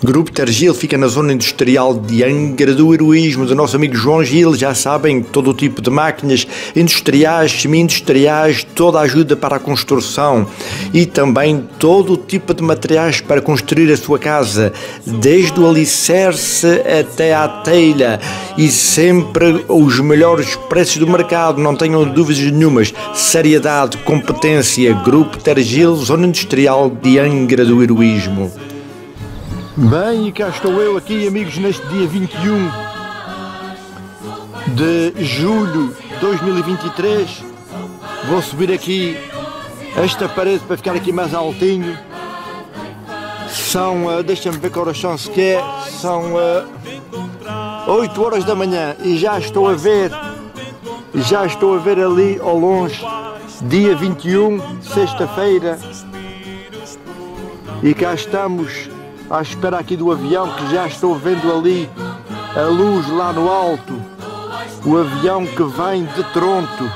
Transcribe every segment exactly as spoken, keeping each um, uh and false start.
Grupo Tergil fica na zona industrial de Angra do Heroísmo, do nosso amigo João Gil. Já sabem, todo o tipo de máquinas industriais, semi-industriais, toda a ajuda para a construção e também todo o tipo de materiais para construir a sua casa, desde o alicerce até à telha, e sempre os melhores preços do mercado, não tenham dúvidas nenhumas. Seriedade, competência. Grupo Tergil, zona industrial de Angra do Heroísmo. Bem, e cá estou eu aqui, amigos, neste dia vinte e um de julho de dois mil e vinte e três. Vou subir aqui esta parede para ficar aqui mais altinho. São, uh, deixa-me ver que horas são sequer, são uh, oito horas da manhã e já estou a ver, já estou a ver ali ao longe, dia vinte e um, sexta-feira, e cá estamos à espera aqui do avião, que já estou vendo ali a luz lá no alto, o avião que vem de Toronto.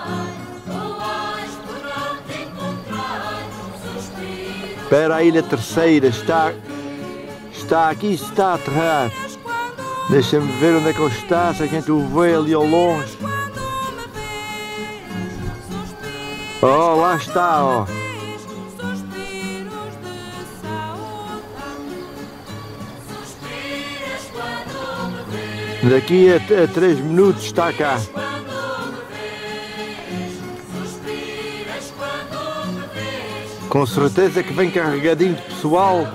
Para a Ilha Terceira, está, está aqui, está a aterrar. Deixa-me ver onde é que ele está, se a gente o vê ali ao longe. Oh, lá está, ó. Daqui a, a três minutos está cá. Com certeza que vem carregadinho de pessoal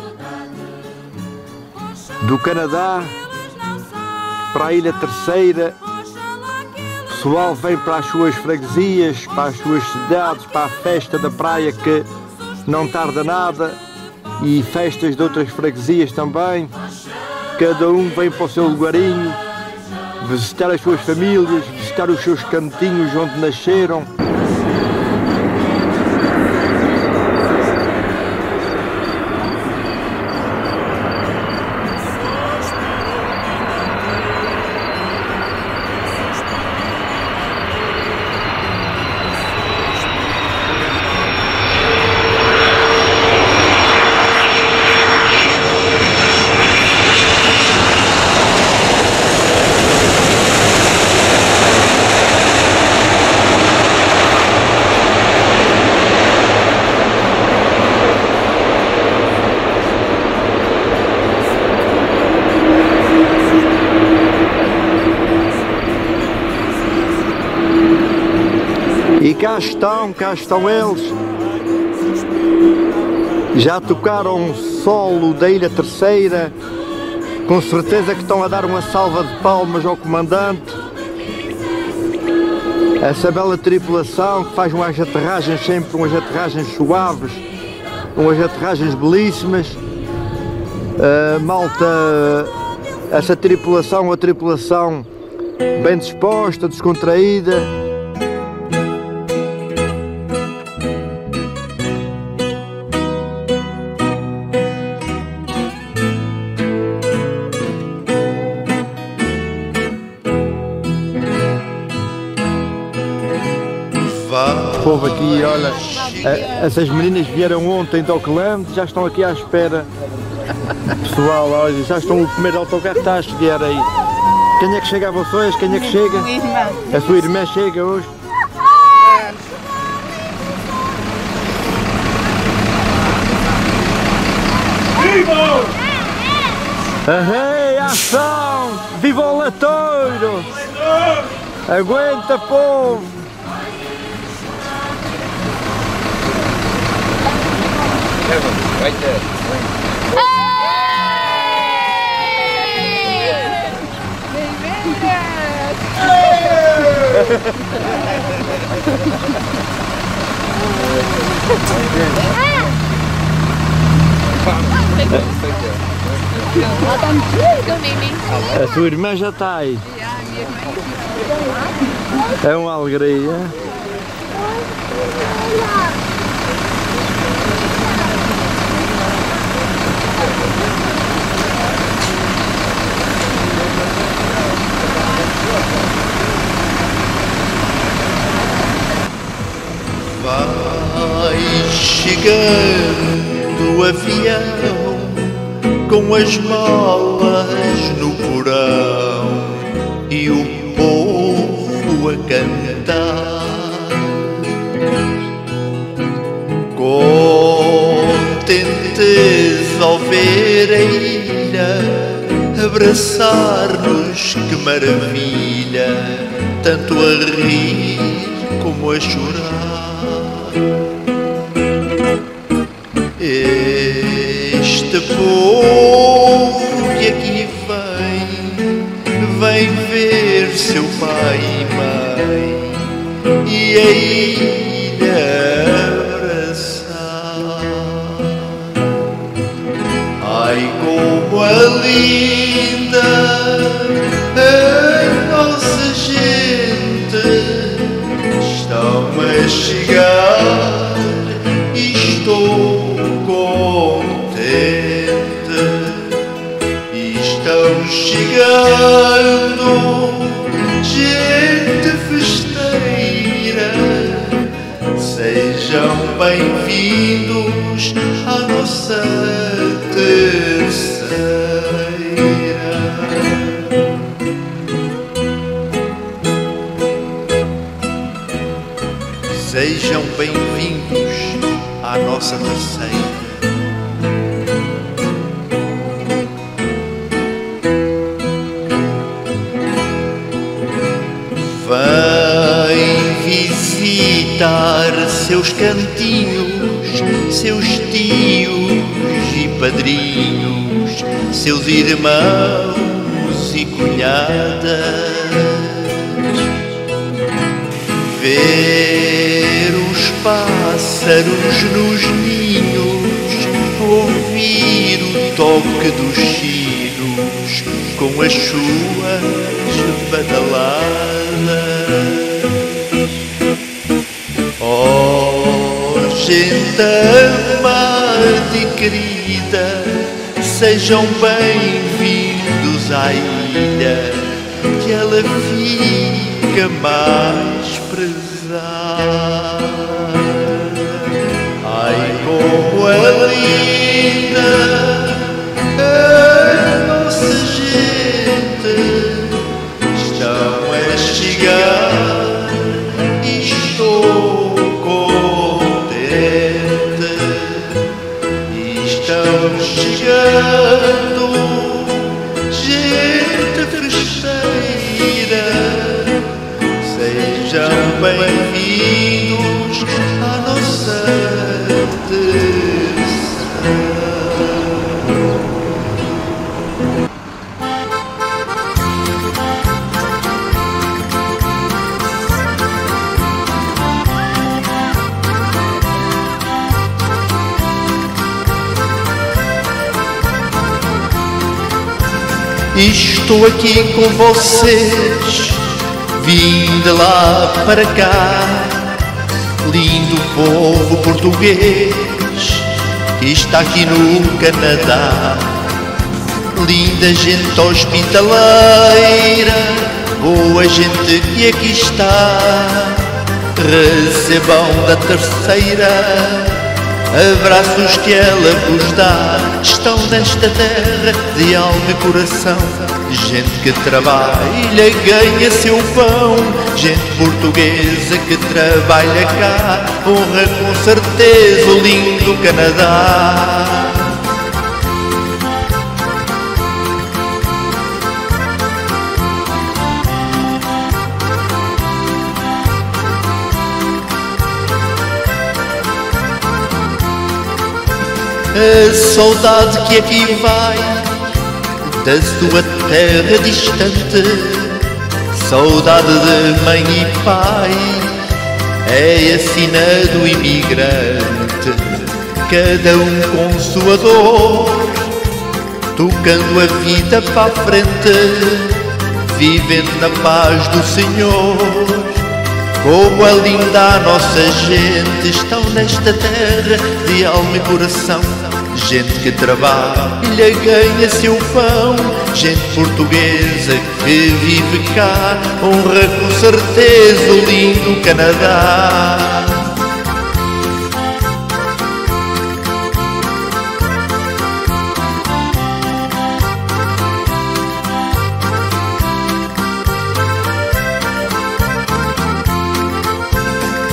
do Canadá para a Ilha Terceira. O pessoal vem para as suas freguesias, para as suas cidades, para a festa da praia que não tarda nada, e festas de outras freguesias também. Cada um vem para o seu lugarinho, visitar as suas famílias, visitar os seus cantinhos onde nasceram. E cá estão, cá estão eles. Já tocaram um solo da Ilha Terceira. Com certeza que estão a dar uma salva de palmas ao comandante. Essa bela tripulação que faz umas aterragens, sempre umas aterragens suaves, umas aterragens belíssimas. Uh, malta, essa tripulação, uma tripulação bem disposta, descontraída. O povo aqui, olha, essas meninas vieram ontem de Auckland, já estão aqui à espera. Pessoal, olha, já estão, o primeiro autocarro está a chegar aí. Quem é que chega a vocês? Quem é que chega? A minha irmã. A sua irmã chega hoje? Viva! Arrei, ação! Viva o Latouro! Aguenta, povo! Right there. A sua irmã já está aí. É uma alegria. Vai chegando o avião com com as malas no porão e o povo a cantar. Contentes ao ver a ilha abraçar-nos, que maravilha, tanto a rir como a chorar. Este povo que aqui vem, vem ver seu pai e mãe e a ilha abraçar. Ai, como é linda a nossa gente, estão a chegar e estou contente. Estão chegando gente festeira, sejam bem-vindos à nossa terceira. Sejam bem-vindos à nossa terceira. Vem visitar seus cantinhos, seus tios e padrinhos, seus irmãos e cunhadas. Ver os pássaros nos ninhos, ouvir o toque dos sinos com as suas badaladas. Oh, gente amada e querida, sejam bem-vindos à ilha, que ela fica mais prezada. Ai, como é linda a nossa gente, estão a chegar e estou contente. Estão chegando gente festeira, sejam bem-vindos à nossa terceira. Estou aqui com vocês, vim de lá para cá, lindo povo português que está aqui no Canadá. Linda gente hospitaleira, boa gente que aqui está, recebam da terceira abraços que ela vos dá. Estão nesta terra de alma e coração, gente que trabalha ganha seu pão, gente portuguesa que trabalha cá, honra com certeza o lindo Canadá. A saudade que aqui vai da sua terra distante, saudade de mãe e pai, é a sina do imigrante. Cada um com sua dor, tocando a vida para a frente, vivendo na paz do Senhor. Como é linda a nossa gente, estão nesta terra de alma e coração, gente que trabalha ganha seu pão, gente portuguesa que vive cá, honra com certeza o lindo Canadá.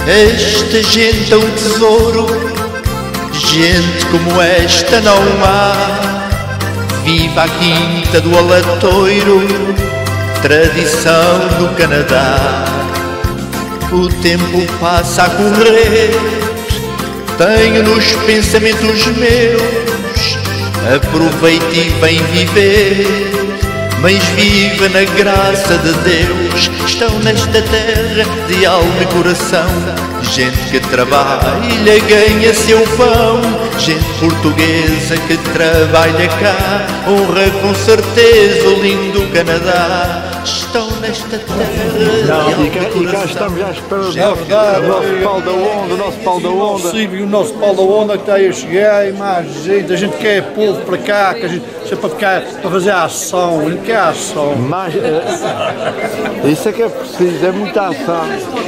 Esta gente é um tesouro, gente como esta não há. Viva a quinta do Alatoiro, tradição do Canadá. O tempo passa a correr, tenho nos pensamentos meus, aproveite e vem viver, mas viva na graça de Deus. Estão nesta terra de alma e coração, gente que trabalha, ganha seu pão, gente portuguesa que trabalha cá, honra com certeza o lindo Canadá. Estão nesta terra de alma E cá, e e cá coração. estamos à espera do É nosso, verdade, do nosso pau da onda, o nosso pau da onda. Sim, e o nosso pau da onda que está aí a chegar e mais gente, a gente quer povo para cá, que a gente sempre para cá para fazer a ação, a gente quer a ação. Mas é, isso é que é preciso, é muita ação.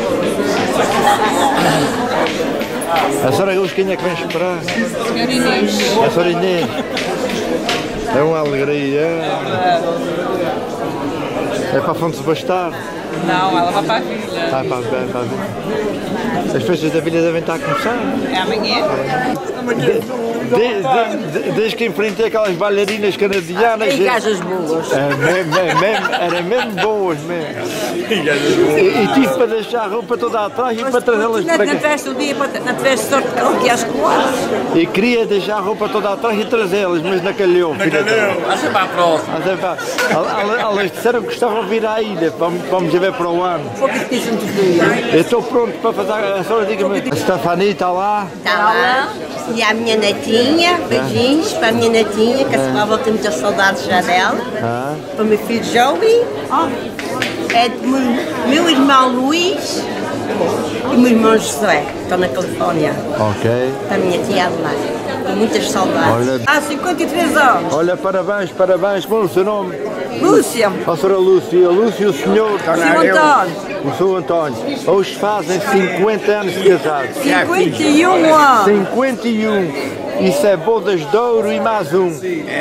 A senhora Luz, quem é que vem esperar? Senhor Inês. A senhora Inês. É uma alegria. É para a Fonte de Bastar. Não, ela vai para a vila. Ah, para, para, para a vila. As festas da vila devem estar a começar. É amanhã? De, de, de, desde que enfrentei aquelas bailarinas canadianas. Em casas boas. É, mesmo, mesmo, mesmo, era mesmo boas mesmo. E, e tive para deixar a roupa toda atrás e para trazê-las Não para cá. tiveste o dia, para- não tiveste sorte que às quatro. E queria deixar a roupa toda atrás e trazê-las, mas não calhou. Vamos para a próxima. Mas, é pá, el- Elas disseram que gostavam de vir à ilha, vamos, vamos ver para o ano. Foi que te disse antes do dia. Eu estou pronto para fazer, a senhora diga-me. A Stefania está lá. Está lá. E a minha netinha, beijinhos para a minha netinha, que a senhora volta muitas saudades já dela. Ah, Para o meu filho Joey. É do meu, meu irmão Luís e o meu irmão José, que estão na Califórnia. ok. Para a minha tia Adelaide. Com muitas saudades. Olha, Há cinquenta e três anos. olha, parabéns, parabéns. Como é o seu nome? Lúcia. A senhora Lúcia, Lúcia e o senhor? Seu António. O senhor António. Hoje fazem cinquenta anos de casados. cinquenta e um anos. cinquenta e um. Isso é bodas de ouro e mais um.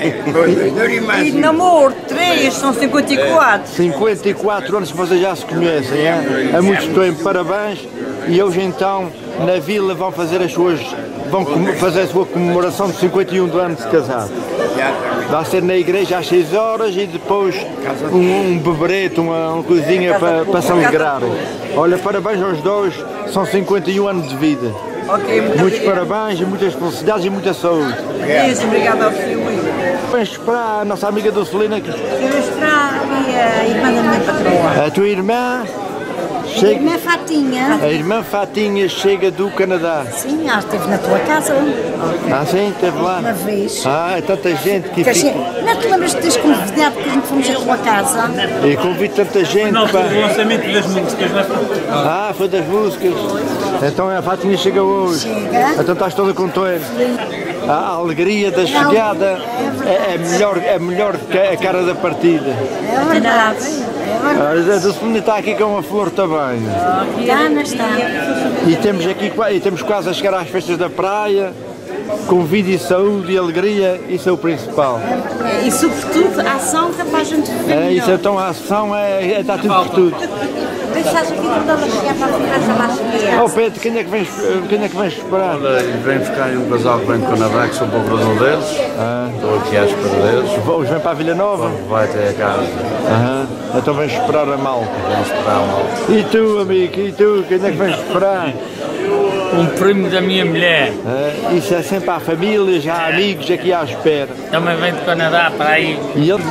E namoro, três, são cinquenta e quatro. cinquenta e quatro anos que vocês já se conhecem, é? Há muito tempo, parabéns. E hoje então, na vila, vão fazer as suas, vão com- fazer a sua comemoração de cinquenta e um de anos de casado. Vai ser na igreja às seis horas e depois um, um beberete, uma, uma coisinha para, para se alegrarem. Olha, parabéns aos dois, são cinquenta e um anos de vida. Ok, muito Muitos obrigado. parabéns e muitas felicidades e muita saúde. Isso, obrigado ao senhor. Vamos esperar a nossa amiga Dulcelina, que- Eu estrago e a irmã da minha patroa. a tua irmã chega, Irmã Fatinha. a irmã Fatinha chega do Canadá. Sim, ela esteve na tua casa Ah, sim, esteve lá. uma vez. Ah, é tanta gente que Que a gente- fica. Não te lembras de teres convidado que a gente fomos à tua casa? E convido tanta gente para. O lançamento das músicas, não é? Ah, foi das músicas. Então a Fatinha chega hoje. Chega. Então estás toda contente. A alegria da chegada é, é melhor, é melhor que a cara da partida. É verdade. É verdade. A Dulcelina está aqui com uma flor também. Já não está. E temos aqui qua- e temos quase a chegar às festas da praia. Com vida e saúde e alegria, isso é o principal. E sobretudo a ação que a gente vive. É, isso então a ação é, é está tudo por tudo. Deixaste aqui quando ela chegar para a festa mais criança. Oh Pedro, quem é que vens, quem é que vens esperar? Olha, vem buscar aí um casal que vem do Canadá, que sou para o Brasil deles. Estou aqui à espera deles. Hoje vem para a Vila Nova? Vai até a casa. Aham. Então vens esperar a malta. Vamos esperar um alto. E tu, amigo, e tu, quem é que vens esperar? Um primo da minha mulher É, isso é sempre à família, já há amigos aqui à espera. também vem do Canadá para aí. E ele?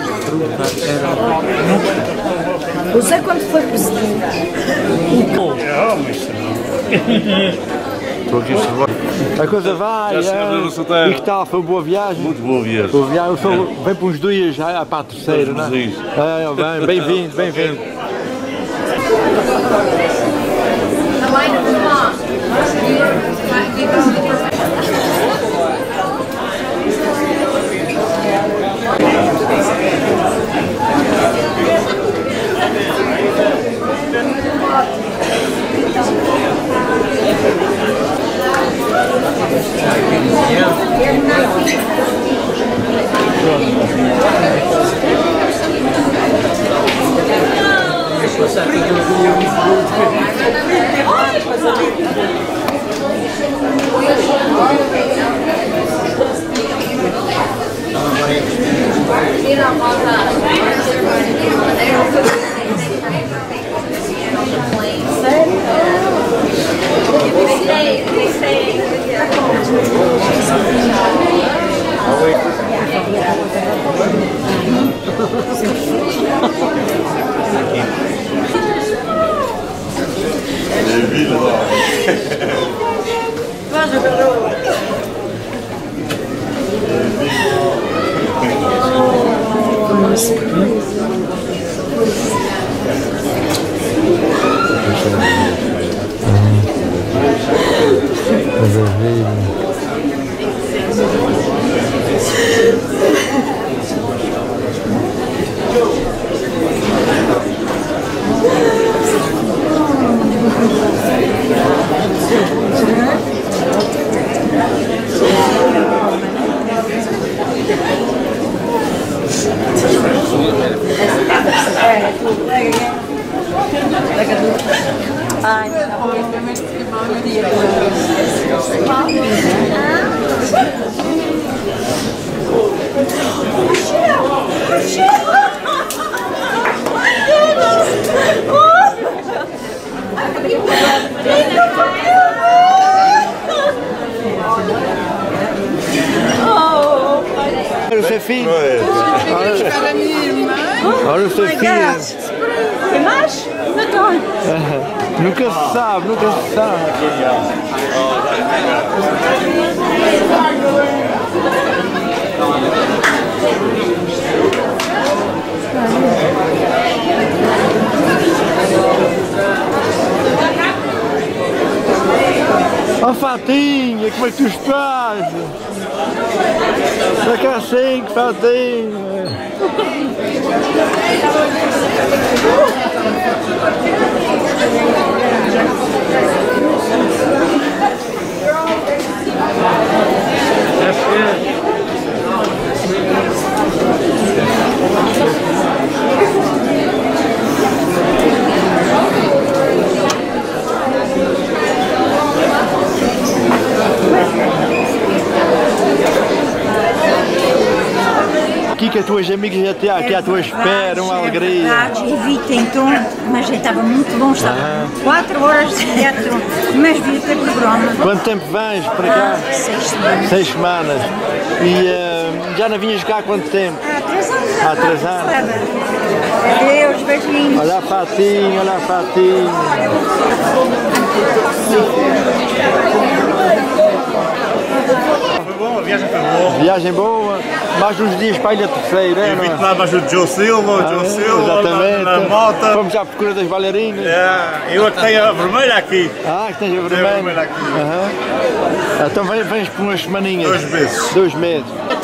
Você quando foi presidente? Estou aqui a observar. A coisa vai, Já chegamos é. no solteiro. E que tal? Foi uma boa viagem? Muito boa viagem. Boa viagem, eu sou, vem para uns dias já para a terceira, não é? Sim. É, bem, bem-vindo, bem-vindo. Olha o seu filho. Olha o seu filho. Tem mais? Nunca se sabe, nunca se sabe. Ó, Fatinha, como é que tu estás? Está cá assim, Fatinha. Aqui que as tuas amigas já estão aqui à tua espera, uma alegria. Evitem então, mas estava muito bom, estava quatro horas de direto, mas devia ter programa. Quanto tempo vens para cá? Ah, seis semanas. Seis semanas. E uh, já não vinhas cá há quanto tempo? Há três anos. Há três anos. Adeus, beijinhos. Olha a Fatinha, olha a Fatinha. Foi bom, a viagem foi boa. Viagem boa, mais uns dias para a Ilha Terceira, é, Eu não vi é? lá mais o Joe Silva, o Joe Ah, Silva, exatamente. na, na moto. Fomos à procura das bailarinas. É, eu é que tenho a vermelha aqui. Ah, que tens a Tenho a vermelha. vermelha aqui. Aham. Então vens, vens por umas semaninhas. Dois meses. Dois meses.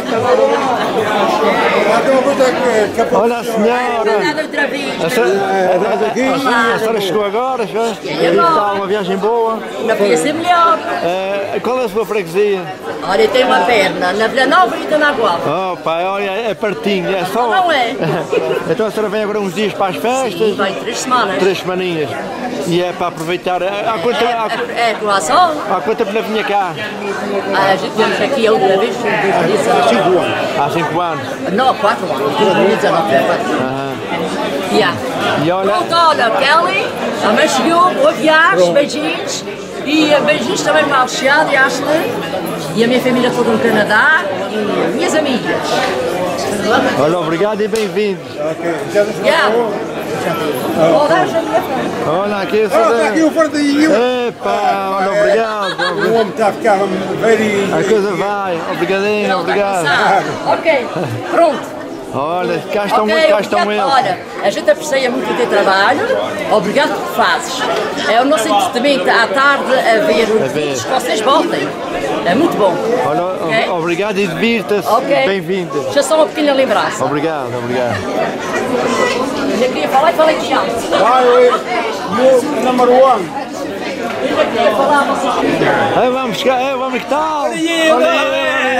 Olha a senhora. outra vez. A senhora, a, a senhora chegou agora, já? E está uma viagem boa. Não podia ser melhor. Eh, qual é a sua freguesia? Olha, tem uma perna na Vila Nova e na Guapa. Oh pai, olha, é pertinho, é só... Não é? Então a senhora vem agora uns dias para as festas? Vai três semanas. Três semaninhas. E é para aproveitar... Há quanto tempo, há, É, croação. há quanto tempo não vinha cá? A gente viemos aqui a outra vez, em dois mil e dezenove. Há cinco anos. Não, quatro anos. dois mil e dezenove, é quatro anos. Aham. Yeah. E olha... Pronto, olha, Kelly, a mãe chegou, boa viagem, beijinhos. E beijinhos também para a Alexandre e a Ashley. E a minha família toda no Canadá. E minhas amigas. Olha, obrigado e bem-vindo. Yeah. Vou dar a minha frente. Olha aqui, Ah, está aqui o fardinho. Epá, olha, obrigado. O homem está a ficar velhinho. A coisa vai, obrigadinho, obrigado. Ok, pronto. Olha, cá estão, Ok, cá estão obrigado. eles. Olha, a gente aprecia muito o teu trabalho, obrigado pelo que fazes. É o nosso entretenimento à tarde a ver os ver. vídeos que vocês voltem. É muito bom. Olha, Ok? obrigado e divirta-se. Ok. Bem-vindo. Já só uma pequena lembrança. Obrigado, obrigado. Ainda queria falar e falei de alto. Vai, no number one. Ainda queria falar a vocês. Ei, vamos cá, ei, vamos que tal? Olha aí, olha aí, olha aí.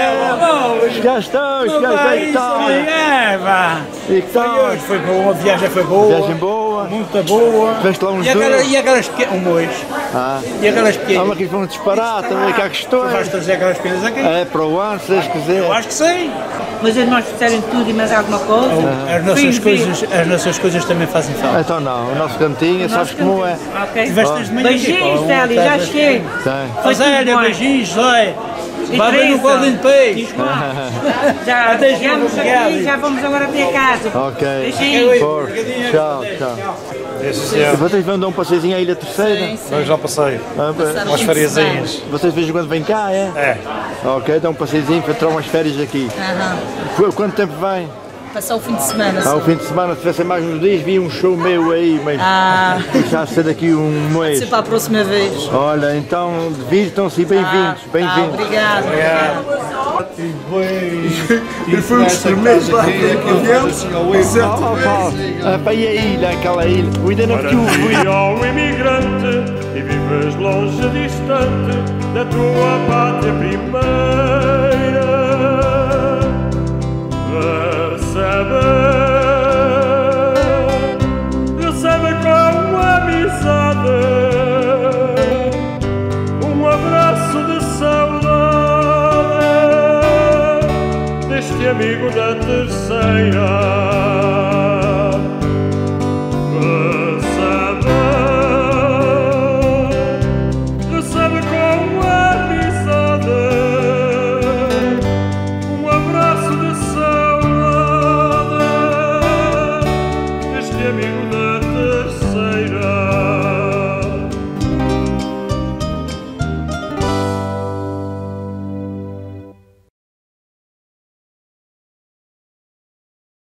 Já estou, já está. É, vá. E que tal? Foi hoje, foi boa, a viagem foi boa. Viagem boa. Muito boa. Veste lá uns E aquela- dois. E aquelas pequenas, um hoje. Ah. E aquelas Ah, pequenas. mas aqui vão disparar também, cá que estou. Tu vais trazer aquelas pequenas aqui? É, para o ano, se Deus quiser. Eu acho que sim. Mas eles nós fizerem tudo e mais alguma coisa. As nossas, Vim, coisas, as nossas coisas também fazem falta. Então não, o nosso cantinho, sabes como é? Ok. Tiveste de manhã aqui, Beijinhos, pá, Célia, já estás a- cheguei. Tem. Foi tudo Zélia, bom. beijinhos, Zé. E Vai ver no Teresa. Golden Page. Já Até chegamos já, aqui, obrigado. já vamos agora para casa. Ok. Beijinhos. Força. Tchau, tchau. E vocês vão dar um passeiozinho à Ilha Terceira? Eu já passei. Ah, bem. Umas fériasinhas. Vocês de vez em quando vêm cá, é? É. Ok, dá um passeiozinho para tirar umas férias aqui. Aham. Qu- Quanto tempo vem? Passar o fim de semana. Ah, só. o fim de semana, se tivessem mais uns dias, vi um show meu aí, mas Ah. já a ser daqui um mês. Sempre para a próxima vez. Olha, então divirtam-se e bem-vindos, Tá, bem-vindos. obrigado. E foi um experimento lá Ah, para aí a ilha, aquela ilha. Eu ainda não fui. Fui ao imigrante e vives longe, distante da tua pátria primeira. Recebe